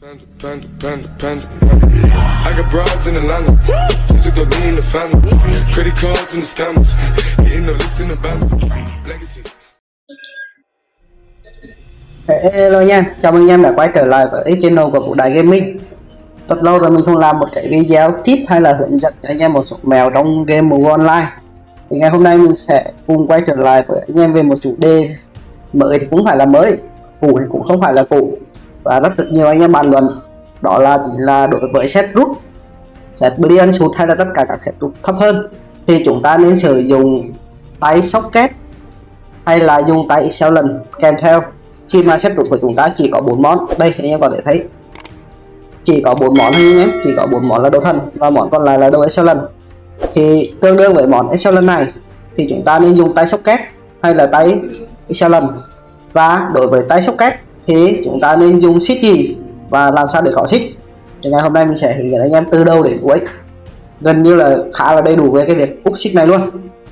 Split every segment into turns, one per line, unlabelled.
I got broads in Atlanta, just took the lean in the family, credit cards and the scammers, hitting the licks in the band, legacies.
Hello nha, chào mừng anh em đã quay trở lại với channel của Vũ Đại Gaming. Rất lâu rồi mình không làm một cái video tip hay là hướng dẫn cho anh em một số mèo trong game MU Online. Thì ngày hôm nay mình sẽ cùng quay trở lại với anh em về một chủ đề mới thì cũng phải là mới, cũ thì cũng không phải là cũ, và rất nhiều anh em bàn luận. Đó là chính là đối với set rút, set Brilliant Shoot hay là tất cả các set rút thấp hơn thì chúng ta nên sử dụng tay socket hay là dùng tay Excellent kèm theo. Khi mà set rút của chúng ta chỉ có 4 món, đây anh em có thể thấy chỉ có 4 món thôi anh em, chỉ có 4 món là đồ thần và món còn lại là đồ Excellent. Thì tương đương với món Excellent này thì chúng ta nên dùng tay socket hay là tay Excellent, và đối với tay socket thì chúng ta nên dùng shift gì và làm sao để có shift. Thì ngày hôm nay mình sẽ hướng dẫn anh em từ đầu đến cuối, gần như là khá là đầy đủ về cái việc úp shift này luôn.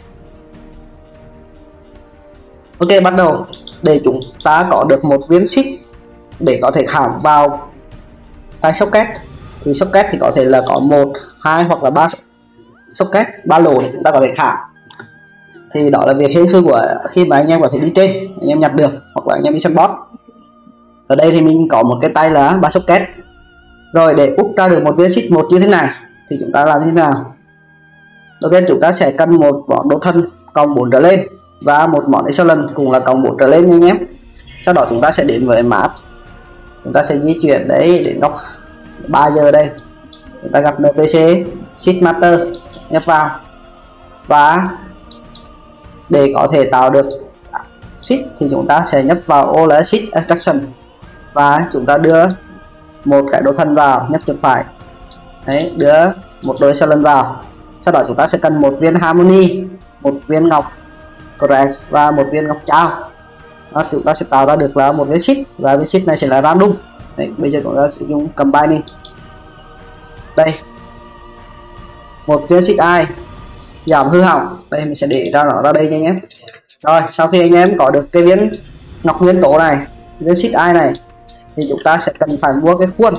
Ok, bắt đầu. Để chúng ta có được một viên shift để có thể khảm vào tay socket thì socket thì có thể là có 1, 2 hoặc là 3 socket, 3 lỗ để chúng ta có thể khảm. Thì đó là việc hên xui của khi mà anh em có thể đi trên, anh em nhặt được hoặc là anh em đi xem boss. Ở đây thì mình có một cái tay là 3 socket. Rồi để úp ra được một viên shift một như thế này thì chúng ta làm như thế nào? Đầu tiên chúng ta sẽ cần một món đồ thân cộng 4 trở lên và một món Excellent cũng là cộng 4 trở lên nha anh em. Sau đó chúng ta sẽ đến với map, chúng ta sẽ di chuyển đấy đến góc 3 giờ đây, chúng ta gặp NPC Shift Master, nhấp vào, và để có thể tạo được shift thì chúng ta sẽ nhấp vào ô là shift extraction và chúng ta đưa một cái đồ thân vào, nhấp chuột phải đấy, đưa một đồ Excellent vào. Sau đó chúng ta sẽ cần một viên Harmony, một viên ngọc Crest và một viên ngọc trao. Đó, chúng ta sẽ tạo ra được là một viên shift và viên shift này sẽ là random. Đấy, bây giờ chúng ta sử dụng combine đi. Đây, một viên shift ai giảm hư hỏng, đây mình sẽ để ra nó ra đây nha anh em. Rồi sau khi anh em có được cái viên ngọc nguyên tố này, viên shift ai này, thì chúng ta sẽ cần phải mua cái khuôn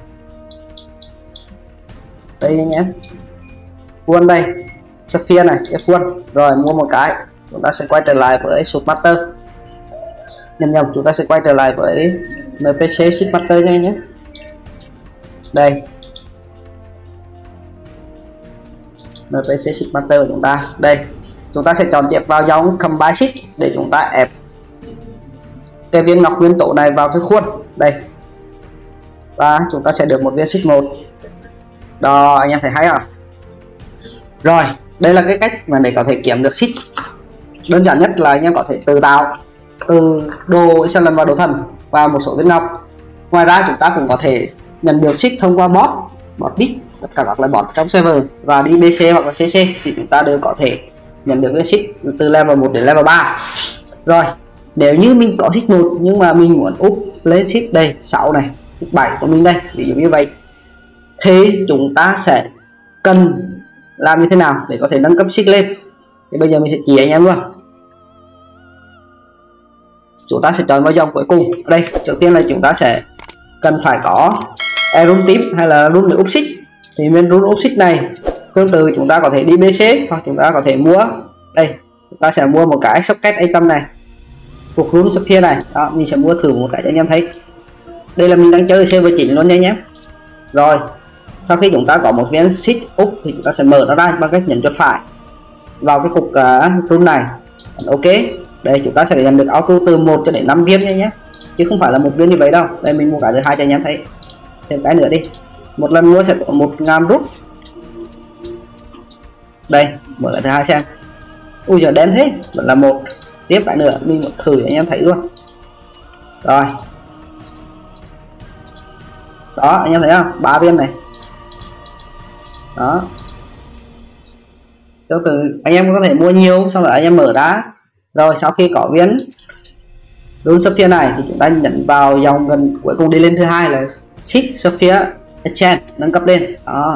đây anh em, khuôn đây, Sapphire này, cái khuôn. Rồi mua một cái, chúng ta sẽ quay trở lại với Shoot Master, nhầm chúng ta sẽ quay trở lại với NPC Shoot Master nha nhé. Đây NPC Shoot Master của chúng ta, đây chúng ta sẽ chọn tiếp vào dòng Combine Shift để chúng ta ép cái viên ngọc nguyên tố này vào cái khuôn đây, và chúng ta sẽ được một viên shift 1. Đó, anh em thấy hay à? Rồi đây là cái cách mà để có thể kiếm được shift. Đơn giản nhất là anh em có thể tự tạo từ đồ Excellent và đồ thần và một số viên ngọc. Ngoài ra chúng ta cũng có thể nhận được shift thông qua bot disk, tất cả các loại bot trong server, và đi BC hoặc là CC thì chúng ta đều có thể nhận được viên shift từ level 1 đến level 3. Rồi nếu như mình có shift 1 nhưng mà mình muốn úp lên shift đây 6 này, shift 7 của mình đây, ví dụ như vậy, thì chúng ta sẽ cần làm như thế nào để có thể nâng cấp shift lên. Thì bây giờ mình sẽ chỉ anh em luôn. Chúng ta sẽ chọn vào dòng cuối cùng. Đây, đầu tiên là chúng ta sẽ cần phải có run tím hay là run để úp shift. Thì bên run úp shift này tương tự chúng ta có thể đi BC hoặc chúng ta có thể mua đây, chúng ta sẽ mua một cái socket A100 này, cuộc run Sapphire này. Đó, mình sẽ mua thử một cái cho anh em thấy. Đây là mình đang chơi server chỉnh luôn nha anh em. Rồi sau khi chúng ta có một viên shift úp thì chúng ta sẽ mở nó ra bằng cách nhấn chuột phải vào cái cục run này. Ok, đây chúng ta sẽ nhận được auto từ 1 cho đến 5 viên nha nhé, chứ không phải là một viên như vậy đâu. Đây mình mua cái thứ hai cho anh em thấy, thêm cái nữa đi, một lần mua sẽ có 1000 rút. Đây mở lại thứ hai xem, ui giờ đen thế, vẫn là một. Tiếp cái nữa mình thử cho anh em thấy luôn. Rồi đó, anh em thấy không, 3 viên này. Đó, từ anh em có thể mua nhiều, xong rồi anh em mở ra. Rồi sau khi có viên rune Sapphire này thì chúng ta nhấn vào dòng gần cuối cùng đi lên thứ hai là Shift Sapphire Enchant, nâng cấp lên. Đó,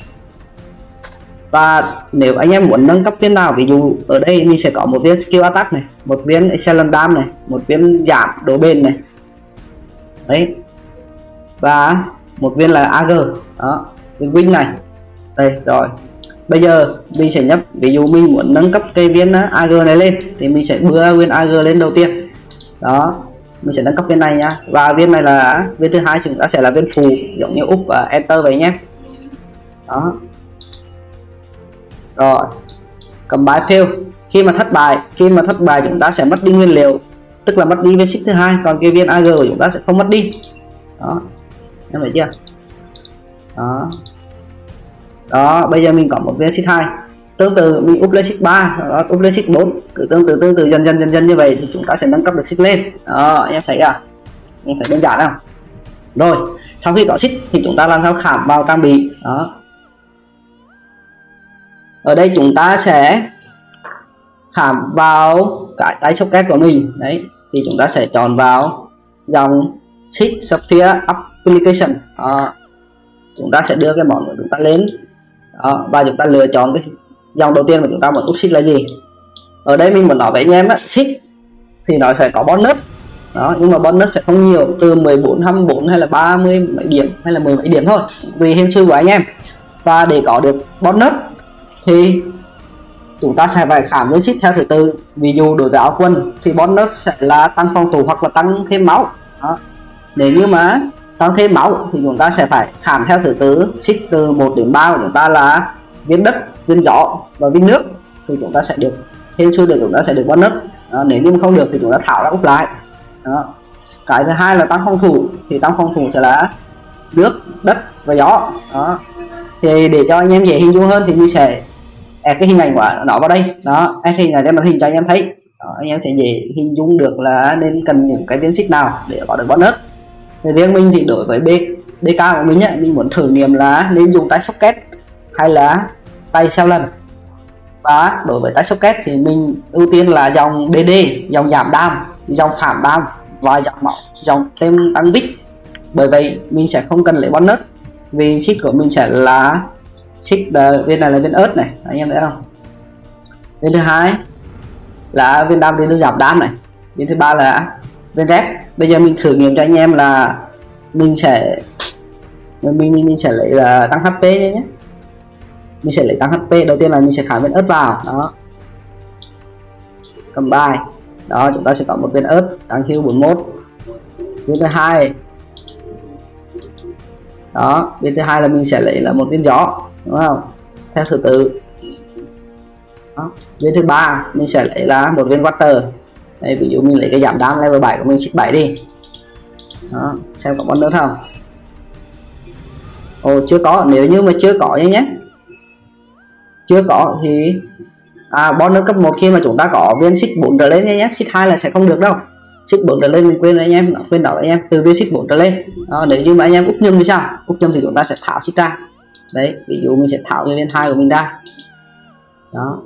và nếu anh em muốn nâng cấp viên nào, ví dụ ở đây mình sẽ có một viên skill attack này, một viên Excellent Dam này, một viên giảm độ bền này. Đấy, và một viên là AG, đó viên win này đây. Rồi bây giờ mình sẽ nhấp, ví dụ mình muốn nâng cấp cái viên AG này lên thì mình sẽ đưa viên AG lên đầu tiên, đó mình sẽ nâng cấp viên này nhá, và viên này là viên thứ hai, chúng ta sẽ là viên phụ giống như úp và enter vậy nhé. Đó rồi combine fail, khi mà thất bại chúng ta sẽ mất đi nguyên liệu, tức là mất đi viên xích thứ hai, còn cái viên AG của chúng ta sẽ không mất đi. Đó em thấy chưa? Đó bây giờ mình có một viên xích 2, tương tự mình úp lên xích 3, úp lên xích 4, cứ tương tự dần dần như vậy thì chúng ta sẽ nâng cấp được xích lên. Đó em thấy à, em thấy đơn giản không? Rồi sau khi có xích thì chúng ta làm sao khảm vào trang bị. Đó ở đây chúng ta sẽ khảm vào cái tay socket của mình đấy, thì chúng ta sẽ chọn vào dòng xích Sapphire Application. Chúng ta sẽ đưa cái món của chúng ta lên. Đó, và chúng ta lựa chọn cái dòng đầu tiên mà chúng ta muốn úp xích là gì. Ở đây mình muốn nói với anh em á, xích thì nó sẽ có bonus đó, nhưng mà bonus sẽ không nhiều, từ 14, 24 hay là 30 mấy điểm hay là 10 mấy điểm thôi, tùy hên xui của anh em. Và để có được bonus thì chúng ta sẽ phải khảm lên xích theo thứ tự. Ví dụ đối với áo quần thì bonus sẽ là tăng phòng thủ hoặc là tăng thêm máu. Đó. Nếu như mà tăng thêm máu thì chúng ta sẽ phải khảm theo thứ tự xích từ 1 đến 3 của chúng ta là viên đất, viên gió và viên nước, thì chúng ta sẽ được hên xui để chúng ta sẽ được bonus. Đó. Nếu như không được thì chúng ta tháo ra úp lại. Đó. Cái thứ hai là tăng phòng thủ, thì tăng phòng thủ sẽ là nước, đất và gió. Đó. Thì để cho anh em dễ hình dung hơn thì mình sẽ add cái hình ảnh của nó vào đây. Đó, add hình ảnh lên màn hình cho anh em thấy. Đó, anh em sẽ dễ hình dung được là nên cần những cái viên xích nào để có được bonus. Thì riêng mình thì đối với BK của mình nhé, mình muốn thử nghiệm là nên dùng tay socket hay là tay xeo lần. Và đối với tay socket thì mình ưu tiên là dòng DD, dòng giảm đam, dòng khảm đam và dòng thêm tăng bích. Bởi vậy mình sẽ không cần lấy bonus, vì xích của mình sẽ là xích viên này là viên ớt này, anh em thấy không? Viên thứ hai là viên đam, viên giảm đam này. Viên thứ ba là viên rep. Bây giờ mình thử nghiệm cho anh em là mình sẽ lấy là tăng HP nhé. Mình sẽ lấy tăng HP. Đầu tiên là mình sẽ khảm viên ớt vào. Đó, combine. Đó, chúng ta sẽ có một viên ớt tăng heal 41. Viên thứ hai, đó, viên thứ hai là mình sẽ lấy là một viên gió, đúng không, theo thứ tự. Đó. Viên thứ ba mình sẽ lấy là một viên water. Đây, ví dụ mình lấy cái giảm đam level 7 của mình, xích 7 đi. Đó, xem có bonus không. Ồ, chưa có. Nếu như mà chưa có nhé, chưa có thì bonus cấp 1 khi mà chúng ta có viên xích 4 trở lên nhé. Xích 2 là sẽ không được đâu. Xích 4 trở lên mình quên anh em, quên đó anh em, từ viên xích 4 trở lên. Đó, nếu như mà anh em úp nhầm thì sao? Úp nhầm thì chúng ta sẽ tháo xích ra. Đấy, ví dụ mình sẽ tháo cái viên 2 của mình ra. Đó,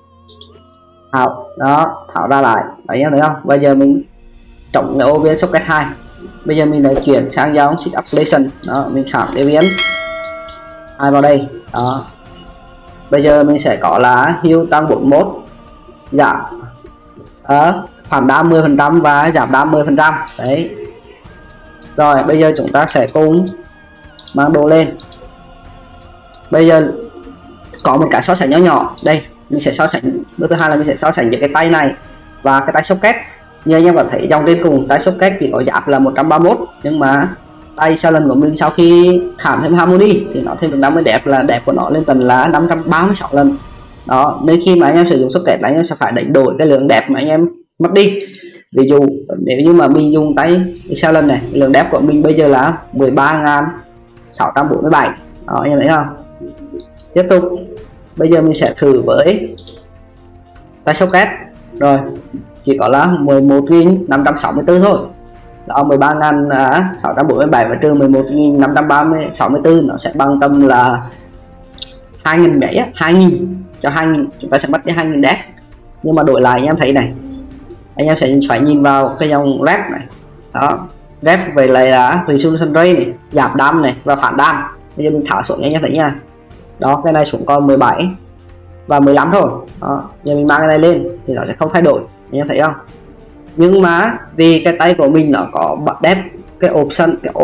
tháo ra lại, anh em thấy không? Bây giờ mình trồng cái ô viên socket 2. Bây giờ mình lại chuyển sang dòng xích application. Đó, mình khảm cái viên 2 vào đây. Đó, bây giờ mình sẽ có là heal tăng 41, giảm phản đam 10% và giảm đam 10%. Đấy. Rồi bây giờ chúng ta sẽ cùng mang đồ lên. Bây giờ có một cái so sánh nhỏ nhỏ. Đây, mình sẽ so sánh. Bước thứ hai là mình sẽ so sánh giữa cái tay này và cái tay socket. Như anh em có thấy dòng trên cùng, tay socket chỉ có giáp là 131, nhưng mà tay sau lần của mình sau khi khảm thêm harmony thì nó thêm được 50 đẹp, là đẹp của nó lên tầng là 536 lần. Đó, nên khi mà anh em sử dụng socket là anh em sẽ phải đánh đổi cái lượng đẹp mà anh em mất đi. Ví dụ nếu như mà mình dùng tay sau lần này, lượng đẹp của mình bây giờ là 13.647. Đó, anh em thấy không? Tiếp tục bây giờ mình sẽ thử với tay socket. Rồi chỉ có là 11.564 thôi. Đó, 13.647 và trừ 11.564 nó sẽ bằng tầm là 2.000 đấy á, 2.000 cho 2.000 chúng ta sẽ mất cái 2.000 đẹp. Nhưng mà đổi lại anh em thấy này, anh em sẽ phải nhìn vào cái dòng rep này. Đó, rep về lại là resolution rate này, giảm đam này và phản đam. Bây giờ mình thả xuống anh em thấy nha. Đó, cái này xuống còn 17 và 15 thôi. Đó, giờ mình mang cái này lên thì nó sẽ không thay đổi, anh em thấy không? Nhưng mà vì cái tay của mình nó có bật đép cái option, cái ốp á,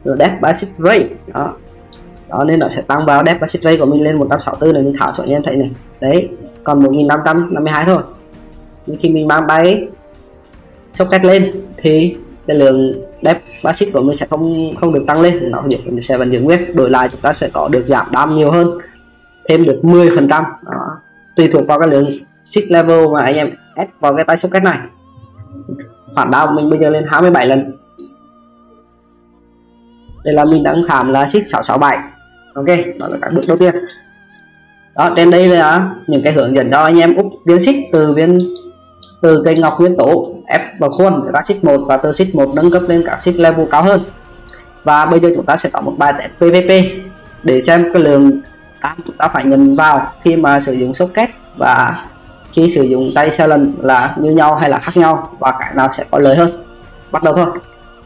rồi depth basic rate đó nên nó sẽ tăng vào depth basic rate của mình lên 164 này. Mình thả xuống anh em thấy này, đấy còn 1552 thôi. Nhưng khi mình mang tay socket lên thì cái lượng depth basic của mình sẽ không được tăng lên, nó sẽ vẫn giữ nguyên. Đổi lại chúng ta sẽ có được giảm đam nhiều hơn, thêm được 10%. Tùy thuộc vào cái lượng xích level mà anh em ép vào cái tay socket này. Phản đam mình bây giờ lên 27 lần. Đây là mình đang khám là xích 667. Ok, đó là các bước đầu tiên. Đó, trên đây là những cái hướng dẫn cho anh em úp viên xích từ cây ngọc nguyên tố ép vào khuôn ra xích 1, và từ xích 1 nâng cấp lên các xích level cao hơn. Và bây giờ chúng ta sẽ có một bài test PVP để xem cái lượng đam chúng ta phải nhận vào khi mà sử dụng socket và khi sử dụng tay Silent là như nhau hay là khác nhau, và cái nào sẽ có lợi hơn. Bắt đầu thôi.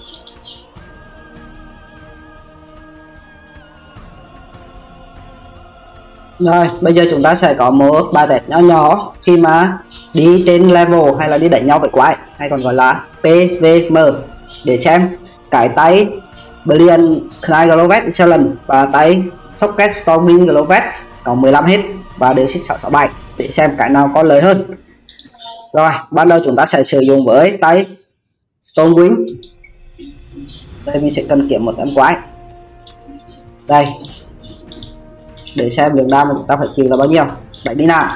Rồi, bây giờ chúng ta sẽ có một bài test nhỏ nhỏ khi mà đi trên level hay là đi đánh nhau với quái, hay còn gọi là PVM, để xem cái tay Brilliant Knight Glovet Silent và tay Socket Stormwind Glovet có 15 hit và đều xích 667 để xem cái nào có lợi hơn. Rồi, ban đầu chúng ta sẽ sử dụng với tay Stormwind. Đây mình sẽ cần kiếm một em quái. Đây, để xem lượng đam mà chúng ta phải chịu là bao nhiêu. Đấy đi nào.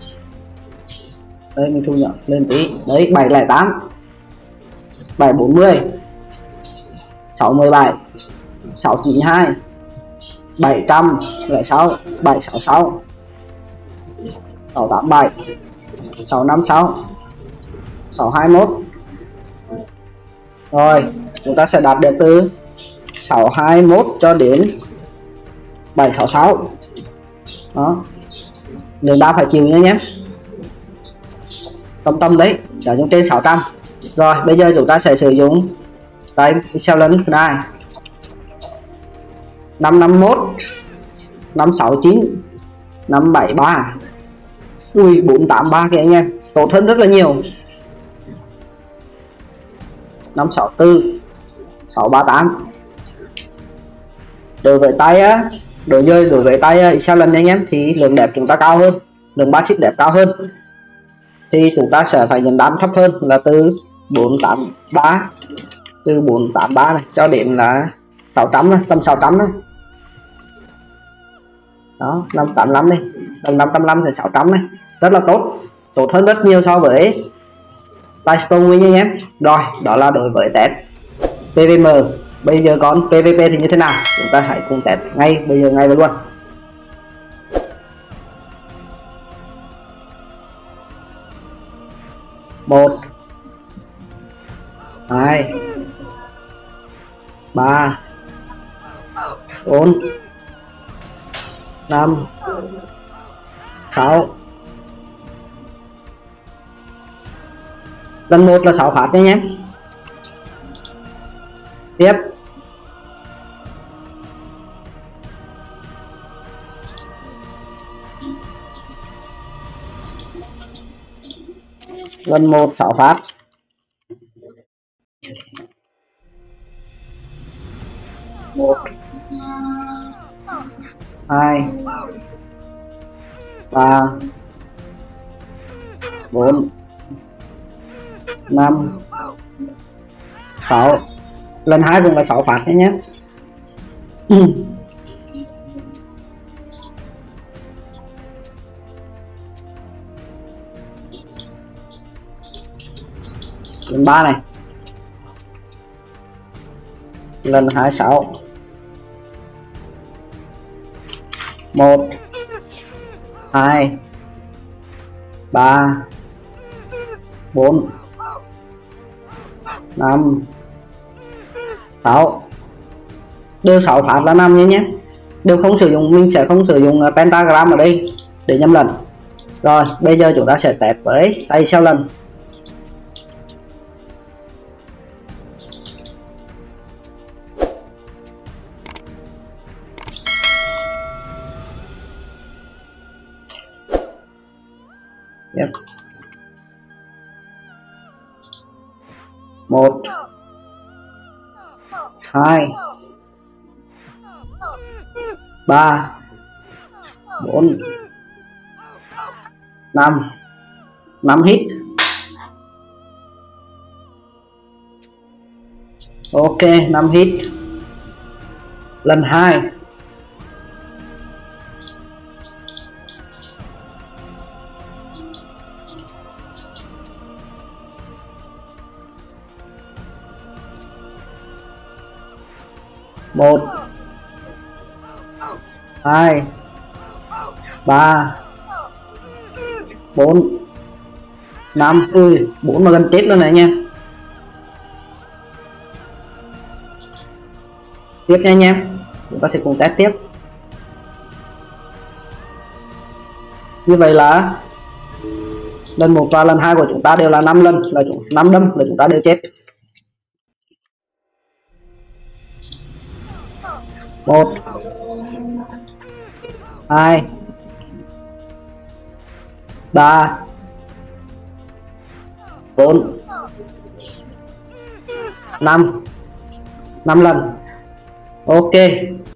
Đây mình thu nhỏ lên tí. Đấy 708, 740, 617, 692, 706, 766, 687, 656, 621. Rồi chúng ta sẽ đạt được từ 621 cho đến 766. Đó, lượng đam phải chịu nhé, tâm đấy, trả chúng trên 600. Rồi bây giờ chúng ta sẽ sử dụng tay Silent Knight 551, 569, 573, 483 kìa anh em, tốt hơn rất là nhiều. 564, 638. Đối với tay Silent anh em thì lượng đẹp chúng ta cao hơn, lượng basic đẹp cao hơn, thì chúng ta sẽ phải nhận đam thấp hơn là từ 483 này cho đến là 600 này, tầm 600 này. Đó, 585 đi, tầm 585 thì 600 này, rất là tốt hơn rất nhiều so với tay Stormwind anh em. Rồi, đó là đối với test PVM. Bây giờ còn PVP thì như thế nào, chúng ta hãy cùng test ngay bây giờ, ngay luôn. Một, 2, 3, 4, 5, 6. Lần 1 là 6 phát nhé. Tiếp. Lần 1 6 phát. Một, 2, 3, 4, 5, 6. Lần 2 cũng là 6 phát nhé. Lần 3 này. Lần 26. 1, 2, 3, 4, 5, 6. Đều 6 phát là 5 nhé. Đều không sử dụng, mình sẽ không sử dụng pentagram ở đây để nhầm lần. Rồi bây giờ chúng ta sẽ test với tay Silent. Yep. 1, 2, 3 4 5 5 hit. Ok, 5 hit. Lần 2. Một, 2 3 4 5. Ui, 4 mà gần chết luôn này nha. Tiếp nha anh em, chúng ta sẽ cùng test tiếp. Như vậy là lần 1 và lần 2 của chúng ta đều là 5 lần, là 5 đâm là chúng ta đều chết. 1 2 3 4 5 5 lần. Ok,